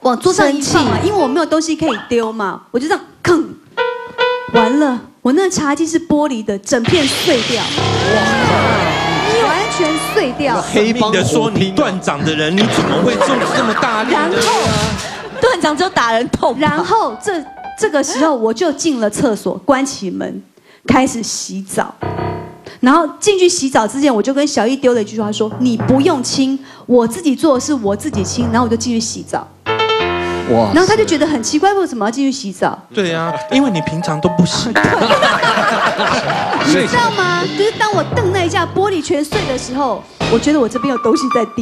往桌上一放嘛，因为我没有东西可以丢嘛，我就这样吭，完了，我那茶几是玻璃的，整片碎掉，哇，完全碎掉。 黑帮的说你断掌的人，你怎么会这么大力？ 然后断掌只有打人痛。 然后这个时候我就进了厕所，关起门，开始洗澡。然后进去洗澡之前，我就跟小易丢了一句话说：“你不用亲，我自己做的事我自己亲。”然后我就进去洗澡。哇！然后他就觉得很奇怪，为什么要进去洗澡？ 对啊，因为你平常都不洗。 你知道吗？就是当我瞪那一下玻璃全碎的时候，我觉得我这边有东西在滴。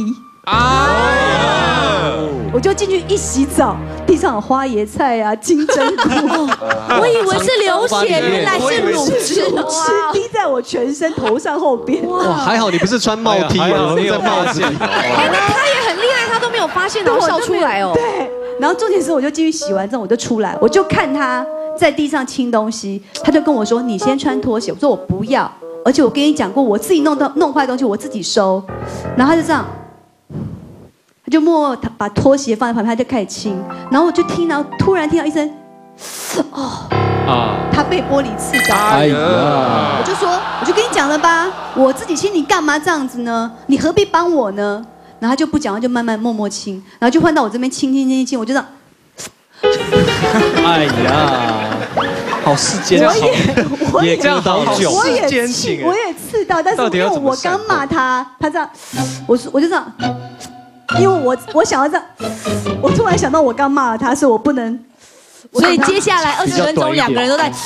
我就进去一洗澡，地上有花椰菜啊、金针菇， 我以为是流血，原来是乳汁， 滴在我全身、头上、后边。 哇，还好你不是穿帽 T 哦，你在帽子。 他也很厉害，他都没有发现，然后笑出来哦。 对，然后重点是我就继续洗完之后我就出来，我就看他在地上清东西，他就跟我说：“你先穿拖鞋。”我说：“我不要，而且我跟你讲过，我自己弄坏东西我自己收。”然后他就这样。他就默默把拖鞋放在旁边，他就开始清，然后我就突然听到一声，他被玻璃刺到。哎呀！我就跟你讲了吧，我自己清，你干嘛这样子呢？你何必帮我呢？然后他就不讲话，就慢慢默默清，然后就换到我这边清，我就这样。 哎呀，好世间情，也这样好久， 我也刺到，但是因为我刚骂他这样，我就这样。因为我想要这样，我突然想到我刚骂了他，所以我不能。 所以接下来20分钟2个人都在。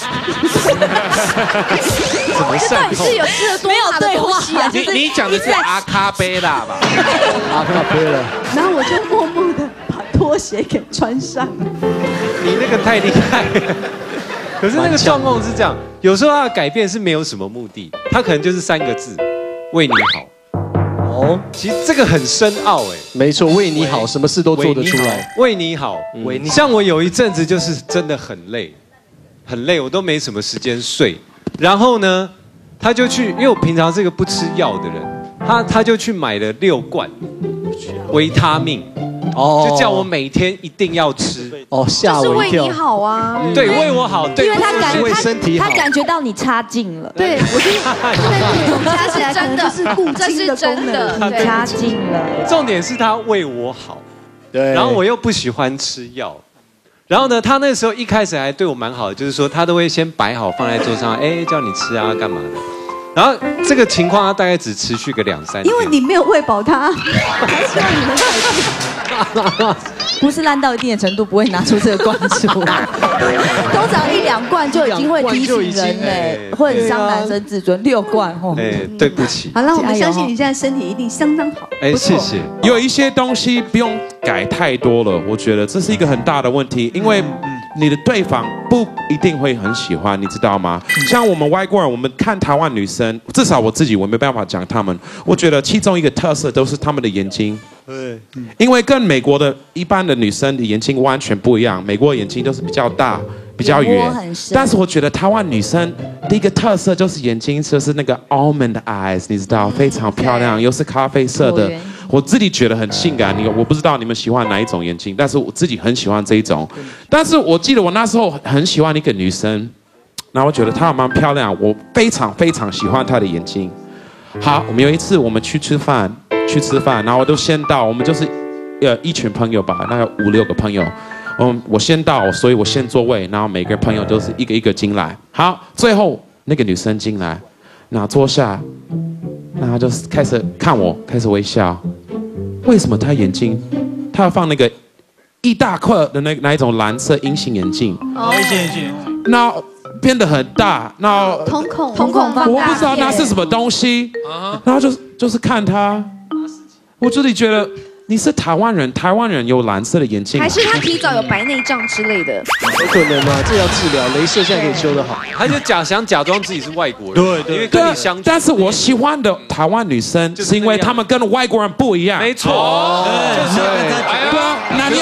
怎么善后？ 是有吃了多大的东西啊？ 你讲的是阿卡贝拉吧？ 阿卡贝拉。 然后我就默默的把拖鞋给穿上。 你那个太厉害了。可是那个状况是这样，有时候他的改变是没有什么目的，他可能就是3个字：为你好。哦，其实这个很深奥哎， 没错，为你好，什么事都做得出来。 为你好，为你像我有一阵子就是真的很累，我都没什么时间睡。然后呢，他就去，因为我平常是个不吃药的人，他就去买了6罐维他命，就叫我每天一定要吃。 哦，吓我一跳。 为你好啊， 对，为我好，对， 因为为身体好， 他感觉到你插进了。 对，我觉得加起来真的是固精的功能， 你插进了。 重点是他为我好， 对， 然后我又不喜欢吃药。然后呢，他那时候一开始还对我蛮好的，就是说他都会先摆好放在桌上，叫你吃啊，干嘛的。然后这个情况他大概只持续个2-3天， 因为你没有喂饱他，还希望你能改进。 不是烂到一定的程度，不会拿出这个罐出来。通常1-2罐就已经会提醒人嘞，会很伤男生自尊。6罐哦， 对不起。 好了，我们相信你现在身体一定相当好。 谢谢。 有一些东西不用改太多了，我觉得这是一个很大的问题，因为你的对方不一定会很喜欢，你知道吗？像我们外国人，我们看台湾女生，至少我没办法讲他们，我觉得其中一个特色都是他们的眼睛。对，因为跟美国的一般的女生的眼睛完全不一样，美国的眼睛都是比较大、比较圆，但是我觉得台湾女生第一个特色就是眼睛就是那个 almond eyes， 你知道，非常漂亮，又是咖啡色的，我自己觉得很性感。我不知道你们喜欢哪一种眼睛，但是我自己很喜欢这一种。但是我记得我那时候很喜欢一个女生，然后我觉得她蛮漂亮，我非常非常喜欢她的眼睛。好，我们有一次我们去吃饭，然后我都先到，我们就是一群朋友吧，大概5-6个朋友。我先到，所以我先座位，然后每个朋友都是一个一个进来。好，最后那个女生进来，然后坐下，然后就开始看我，开始微笑。为什么她眼睛，她要放那个一大块的那一种蓝色隐形眼镜？ 隐形眼镜， 那变得很大，那瞳孔我不知道那是什么东西，然后就是看她，我自己觉得。你是台湾人有蓝色的眼睛， 还是他提早有白内障之类的？ 有可能啊，这要治疗，雷射现在可以修得好。 他就假装自己是外国人，对，因为跟你相处。 但是我喜欢的台湾女生，是因为她们跟外国人不一样。 没错， 对啊，那你要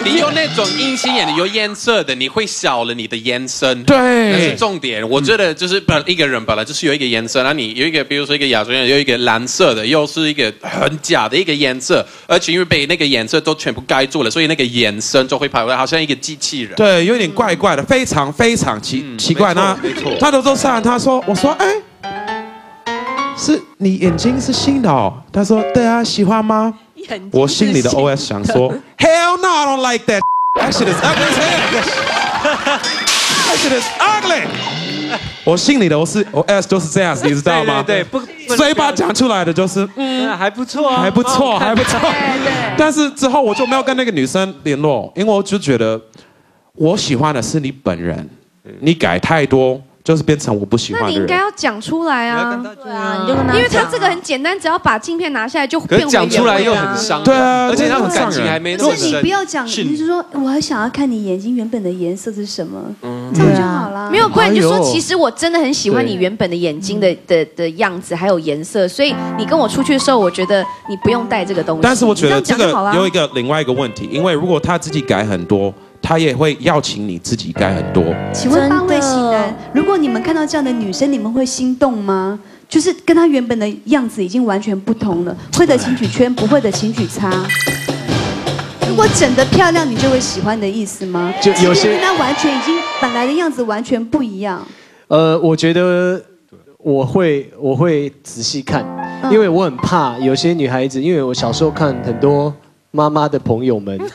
你用那种隐形眼的有颜色的，你会少了你的眼神。 对， 那是重点。我觉得就是一个人本来就是有一个颜色，那你有一个，比如说一个亚洲人有一个蓝色的，又是一个很假的一个颜色，而且因为被那个颜色都全部盖住了，所以那个眼神就会跑来，好像一个机器人。 对，有点怪怪的，非常非常奇怪。那他都说上，我说哎，是你眼睛是新的哦？他说对啊，喜欢吗？我心里的 OS 想说 ，Hell no, I don't like that. That shit is ugly as hell. That shit is ugly. 我心里的OS 就是这样子，你知道吗？ 对， 嘴巴讲出来的就是还不错啊， 还不错，还不错。但是之后我就没有跟那个女生联络，因为我就觉得我喜欢的是你本人，你改太多。就是变成我不喜欢的人。 那你应该要讲出来啊！ 对啊，你就跟他， 因为他这个很简单，只要把镜片拿下来就变回原位啊。 可是讲出来又很伤， 对啊， 而且他们感情还没那么深。 可是你不要讲，你是说我还想要看你眼睛原本的颜色是什么，这样就好了。 没有，不然你就说其实我真的很喜欢你原本的眼睛的样子，还有颜色，所以你跟我出去的时候，我觉得你不用带这个东西。 但是我觉得这个有另外一个问题，因为如果他自己改很多。他也会邀请你自己改很多。 请问八位型男，如果你们看到这样的女生，你们会心动吗？就是跟她原本的样子已经完全不同了，会的请举圈，不会的请举叉。如果整得漂亮，你就会喜欢的意思吗？就有些跟她完全已经本来的样子完全不一样。 我觉得我会仔细看，因为我很怕有些女孩子，因为我小时候看很多妈妈的朋友们。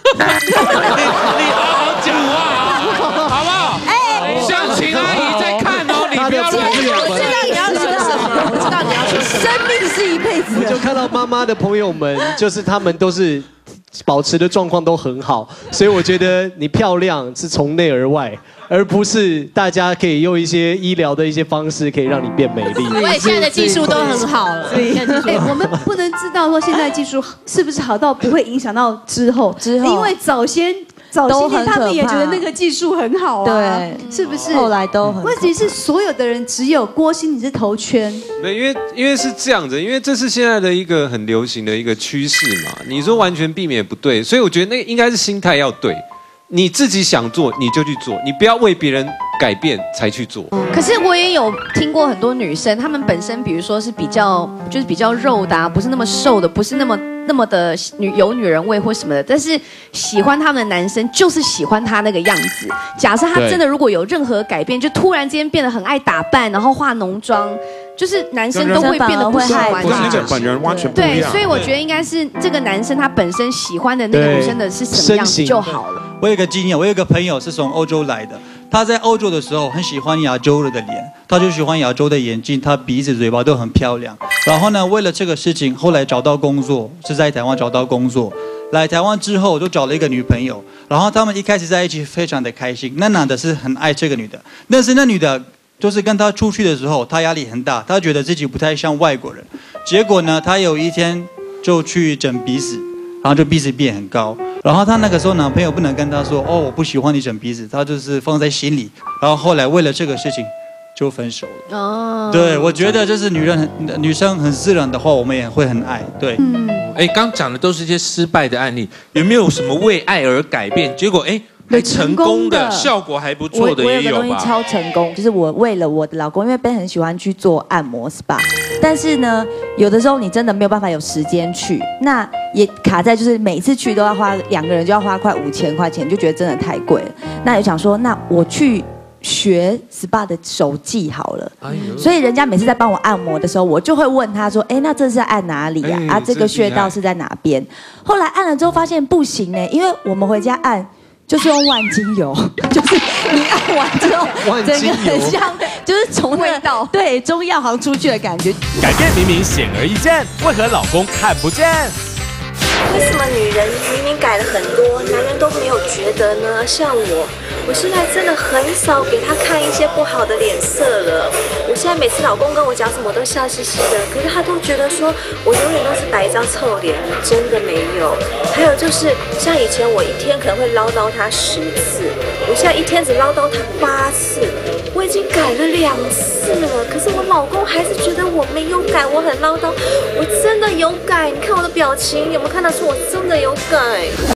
讲话好不好？哎，湘琴阿姨在看哦，你不要乱讲。 我知道你要说什么，我知道你要说什么。生命是一辈子。 我就看到妈妈的朋友们，就是他们都是保持的状况都很好，所以我觉得你漂亮是从内而外，而不是大家可以用一些医疗的一些方式可以让你变美丽。 因为现在的技术都很好了。 我们不能知道说现在技术是不是好到不会影响到之后，因为早些年他们也觉得那个技术很好啊， 对， 是不是？ 后来都很。 问题是所有的人只有郭心你是头圈。 对，因为是这样子，因为这是现在的一个很流行的一个趋势嘛。你说完全避免不对，所以我觉得那个应该是心态要对。你自己想做你就去做，你不要为别人改变才去做。 可是我也有听过很多女生，她们本身比如说是比较肉的啊，不是那么瘦的，不是那么的有女人味或什么的，但是喜欢他们的男生就是喜欢他那个样子。假设他真的如果有任何改变，就突然之间变得很爱打扮，然后化浓妆，就是男生都会变得不喜欢他。 跟那个本人完全不一样。 对，所以我觉得应该是这个男生他本身喜欢的那个女生的是什么样子就好了。 我有一个经验，我有一个朋友是从欧洲来的，他在欧洲的时候很喜欢亚洲人的脸，他就喜欢亚洲的眼睛，他鼻子嘴巴都很漂亮。然后呢，为了这个事情，后来找到工作，是在台湾找到工作。来台湾之后，就找了一个女朋友，然后他们一开始在一起非常的开心。那男的是很爱这个女的，但是那女的就是跟他出去的时候，他压力很大，他觉得自己不太像外国人。结果呢，他有一天就去整鼻子，然后就鼻子变很高。然后他那个时候男朋友不能跟他说，哦，我不喜欢你整鼻子，他就是放在心里。然后后来为了这个事情就分手了。哦，对，我觉得就是女生很自然的话，我们也会很爱。对， 哎，刚讲的都是一些失败的案例，有没有什么为爱而改变，结果还成功的效果还不错的也有吧？ 我有个东西超成功，就是我为了我的老公，因为Ben很喜欢去做按摩 SPA， 但是呢，有的时候你真的没有办法有时间去，那也卡在就是每次去都要花2个人就要花快5000块钱，就觉得真的太贵了。那也想说，那我去学 SPA 的手技好了，所以人家每次在帮我按摩的时候，我就会问他说：“哎，那这是按哪里啊？啊，这个穴道是在哪边？”后来按了之后发现不行呢，因为我们回家按。就是用万金油，就是你按完之后，整个很像，就是从味道对中药行出去的感觉。 改变明明显而易见，为何老公看不见？ 为什么女人明明改了很多，男人都没有觉得呢？像我现在真的很少给他看一些不好的脸色了。我现在每次老公跟我讲什么，我都笑嘻嘻的，可是他都觉得说我永远都是摆一张臭脸，真的没有。还有就是像以前我一天可能会唠叨他10次，我现在一天只唠叨他8次，我已经改了2次了，可是我老公还是觉得我没有改，我很唠叨。我真的有改，你看我的表情有没有看得出我真的有改？